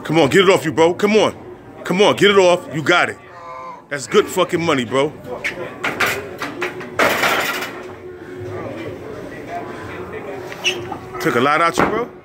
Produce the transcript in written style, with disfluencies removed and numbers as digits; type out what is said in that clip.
Come on, get it off you, bro. Come on. Come on, get it off. You got it. That's good fucking money, bro. Took a lot out you, bro?